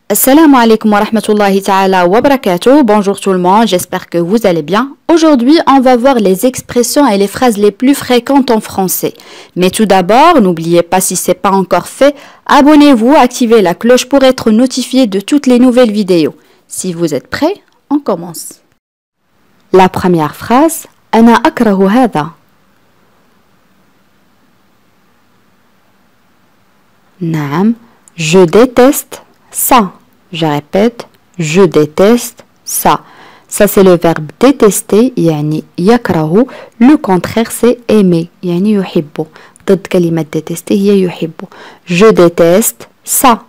Assalamu alaikum wa rahmatullahi ta'ala wa barakatuh. Bonjour tout le monde, j'espère que vous allez bien. Aujourd'hui, on va voir les expressions et les phrases les plus fréquentes en français. Mais tout d'abord, n'oubliez pas, si ce n'est pas encore fait, abonnez-vous, activez la cloche pour être notifié de toutes les nouvelles vidéos. Si vous êtes prêts, on commence. La première phrase, أنا أكره هذا. نعم, je déteste ça. Je répète, je déteste ça. Ça c'est le verbe détester, يعني يكره. Le contraire c'est aimer, يعني يحب. ضد كلمة détester هي يحب. Je déteste ça.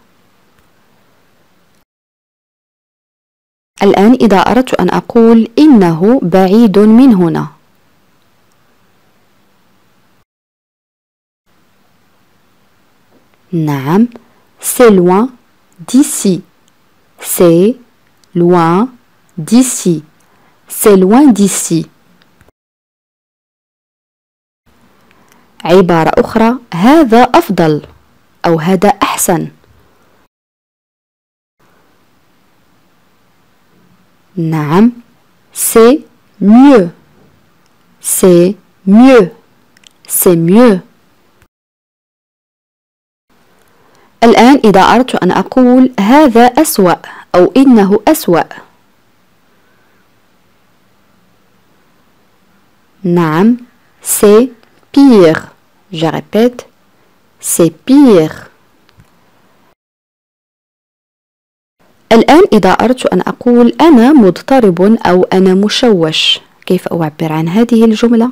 الآن إذا أردت أن أقول إنه بعيد من هنا. نعم, c'est loin d'ici. C'est loin d'ici. C'est loin d'ici. عبارة أخرى, هذا أفضل أو هذا أحسن. نعم, c'est mieux. C'est mieux. C'est mieux. الآن إذا أردت أن أقول هذا أسوأ أو إنه أسوأ. نعم, c'est pire. Je répète, c'est pire. الآن إذا أردت أن أقول أنا مضطرب أو أنا مشوش، كيف أعبر عن هذه الجملة؟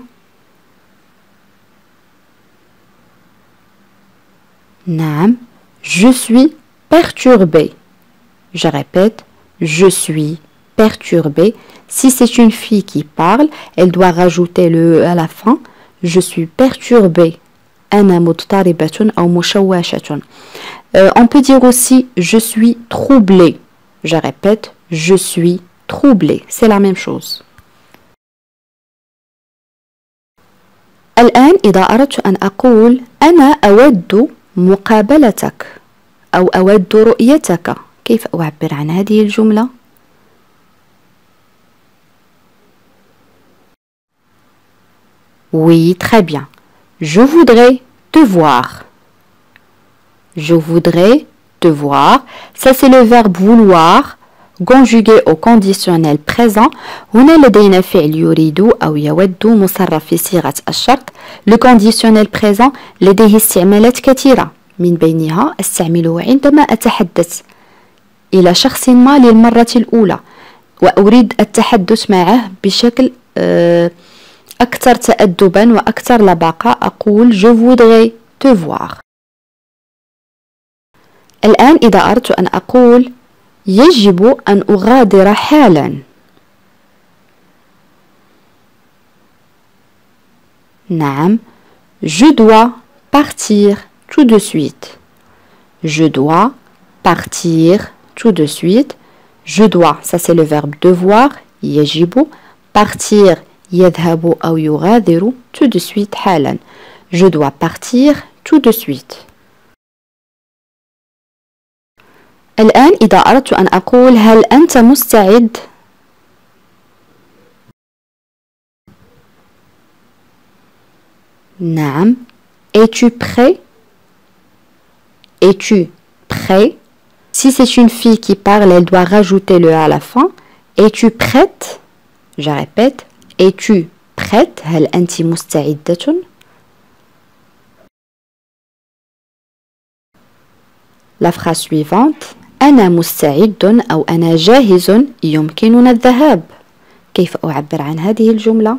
نعم, je suis perturbé. Je répète, je suis perturbée. Si c'est une fille qui parle, elle doit rajouter le E à la fin. Je suis perturbée. أنا مضطربة أو مشوشة. On peut dire aussi je suis troublée. Je répète, je suis troublée. C'est la même chose. الآن إذا أردت أن أقول أنا أود مقابلتك أو أود رؤيتك، كيف أعبر عن هذه الجملة؟ Oui, très bien. Je voudrais te voir. Je voudrais te voir. Ça c'est le verbe vouloir conjugué au conditionnel présent. هنا لدينا فعل يريد أو يود مصرف في صيغة الشرط. Le conditionnel présent لديه استعمالات كثيرة، من بينها استعمله عندما أتحدث إلى شخص ما للمرة الأولى وأريد التحدث معه بشكل أكثر تأدبا وأكثر لباقة، أقول je voudrais te voir. الآن إذا أردت أن أقول يجب أن أغادر حالا. نعم, je dois partir tout de suite. Je dois partir tout de suite. Je dois, ça c'est le verbe devoir, يجب. Partir, يذهب أو يغادر. Tout de suite, حالا. Je dois partir tout de suite. الآن إذا أردت أن أقول هل أنت مستعد؟ نعم. Es-tu prêt? Es-tu prêt? Si c'est une fille qui parle, elle doit rajouter le A à la fin. Es-tu prête? Je répète. Es-tu prête? هل أنت مستعدة؟ La phrase suivante. أنا مستعد أو أنا جاهز يمكننا الذهاب. كيف أعبر عن هذه الجملة؟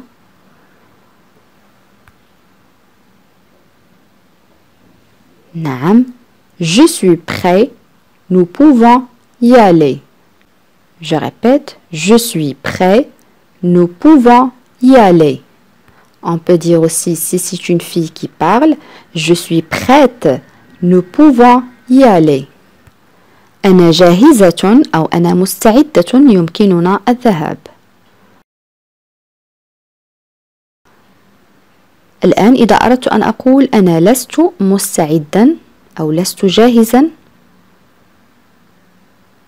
نعم, je suis prêt, nous pouvons y aller. Je répète, je suis prêt, nous pouvons y aller. On peut dire aussi, si c'est une fille qui parle, je suis prête, nous pouvons y aller. أنا جاهزة أو أنا مستعدة يمكننا الذهاب. الآن إذا أردت أن أقول أنا لست مستعدا أو لست جاهزا،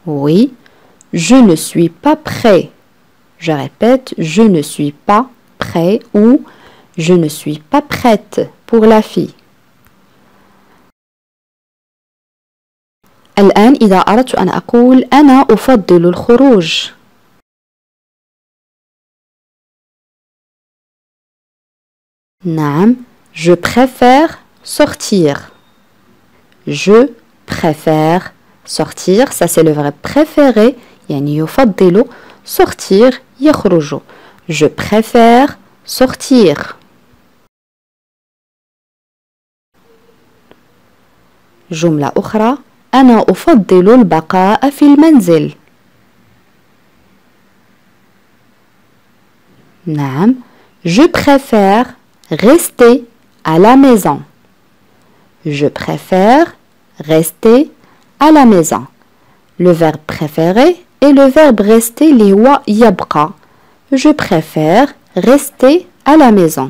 Oui, je ne suis pas prêt. Je répète, je ne suis pas prêt ou je ne suis pas prête pour la fille. الآن إذا أردت أن أقول أنا أفضل الخروج. نعم, je préfère sortir. Je préfère sortir, ça c'est le verbe préférer, يعني يفضل sortir يخرج. Je préfère sortir. جملة أخرى أنا أفضل البقاء في المنزل. نعم, je préfère rester à la maison. Je préfère rester à la maison. Le verbe préférer et le verbe rester اللي هو يبقى. Je préfère rester à la maison.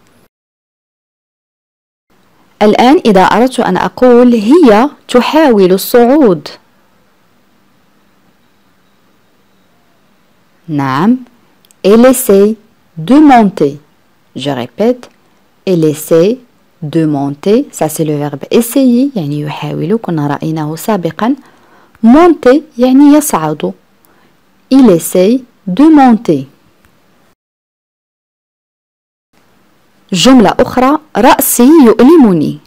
الآن إذا أردت أن أقول هي تحاول الصعود. نعم, elle essaie de monter. Je répète, elle essaie de monter. Ça c'est le verbe essayer, يعني يحاول, كنا رأيناه سابقا. Monter يعني يصعد. Il essaie de monter. جملة أخرى رأسي يؤلمني.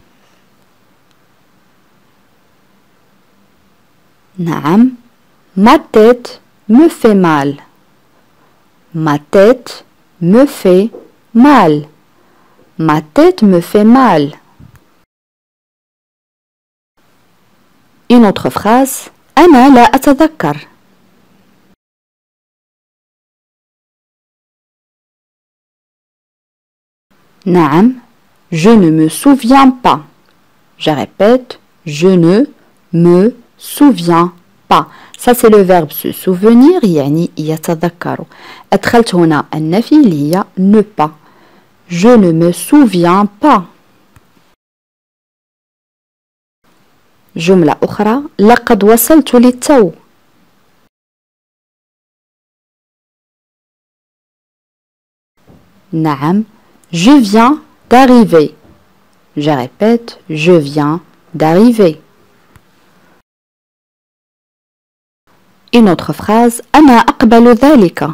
نعم, ma tête me fait mal. Ma tête me fait mal. Ma tête me fait mal. Une autre phrase أنا لا أتذكر. نعم, je ne me souviens pas. Je répète, je ne me souviens pas. Ça c'est le verbe se souvenir, يعني يتذكر. أدخلت هنا النفي اللي هي ne pas. Je ne me souviens pas. جملة أخرى لقد وصلت للتو. نعم, je viens d'arriver. Je répète, je viens d'arriver. Une autre phrase أنا أقبل ذلك.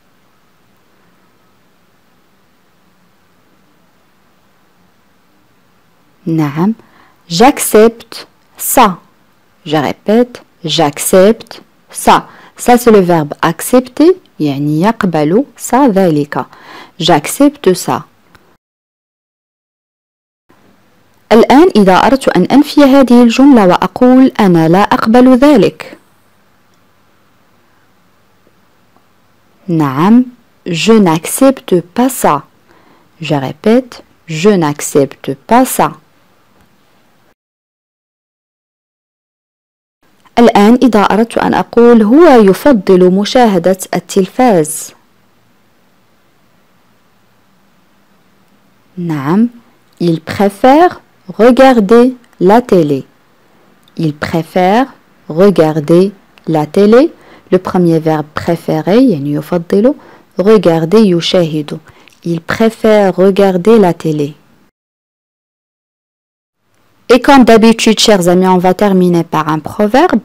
نعم, j'accepte ça. Je répète, j'accepte ça. Ça c'est le verbe accepter, يعني يقبل ça ذلك. J'accepte ça. الآن إذا أردت أن أنفي هذه الجملة وأقول أنا لا أقبل ذلك. نعم, je n'accepte pas ça. Je répète, je n'accepte pas ça. الآن إذا أردت أن أقول هو يفضل مشاهدة التلفاز. نعم, il préfère regarder la télé. Il préfère regarder la télé. Le premier verbe préférer, يعني يفضل, regarder يشاهد. Il préfère regarder la télé. Et comme d'habitude, chers amis, on va terminer par un proverbe.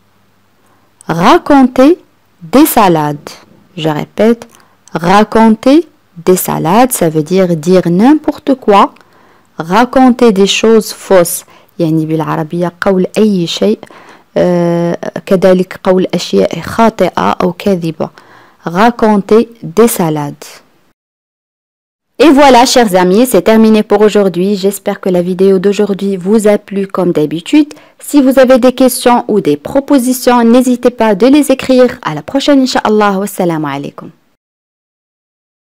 Raconter des salades. Je répète, raconter des salades, ça veut dire n'importe quoi. Raconter des choses fausses. يعني بالعربية قول أي شيء كذلك قول أشياء خاطئة أو كاذبة. Raconter des salades. Et voilà, chers amis, c'est terminé pour aujourd'hui. J'espère que la vidéo d'aujourd'hui vous a plu comme d'habitude. Si vous avez des questions ou des propositions, n'hésitez pas de les écrire. À la prochaine, Inch'Allah. Wassalamu alaikum.